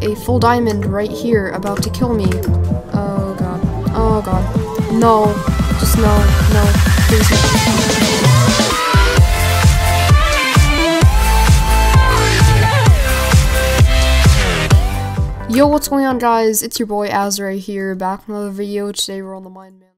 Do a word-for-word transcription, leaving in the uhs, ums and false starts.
a full diamond right here about to kill me. Oh god. Oh god. No. Just no. No. Please no. Yo, what's going on, guys? It's your boy Azeray here, back with another video. Today we're on the Mind Man.